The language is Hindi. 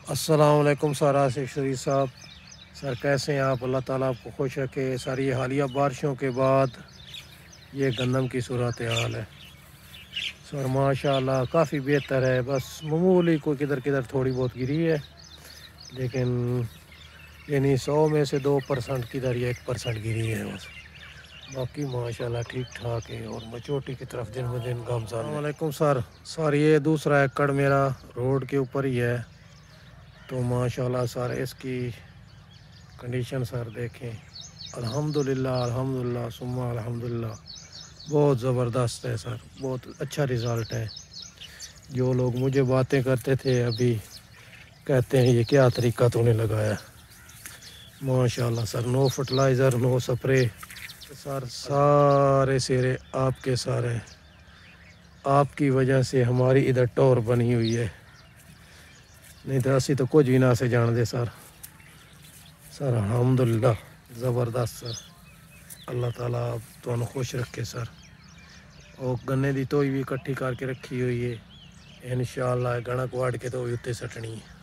अस्सलाम वालेकुम सर, आसिफ शरीफ साहब। सर कैसे हैं आप? अल्लाह ताला आपको खुश रखे। सर ये हालिया बारिशों के बाद ये गंदम की सूरत हाल है सर, माशाल्लाह काफ़ी बेहतर है। बस मामूली कोई किधर किधर थोड़ी बहुत गिरी है, लेकिन यानी 100 में से 2% किधर या 1% गिरी है बस। बाकी माशाल्लाह ठीक ठाक है और मचोटी की तरफ दिन ब दिन गामजान। वालेकुम सर। सर ये दूसरा एकड़ मेरा रोड के ऊपर ही है, तो माशाल्लाह सर इसकी कंडीशन सर देखें। अल्हम्दुलिल्लाह अल्हम्दुलिल्लाह सुम्मा अल्हम्दुलिल्लाह, बहुत ज़बरदस्त है सर, बहुत अच्छा रिज़ल्ट है। जो लोग मुझे बातें करते थे अभी कहते हैं ये क्या तरीका तूने लगाया। माशाल्लाह sir, no fertilizer no spray sir, सारे सिरे आपके सारे आपकी वजह से हमारी इधर टोर बनी हुई है, नहीं तो असी तो कुछ भी ना से जान दे सर। सर अल्हम्दुलिल्लाह ज़बरदस्त सर, अल्लाह ताला तुहानू खुश रखे सर। और गन्ने की तोई भी इकट्ठी करके रखी हुई है, इंशाअल्लाह कणक वाड़ के तो भी उत्ते सटनी है।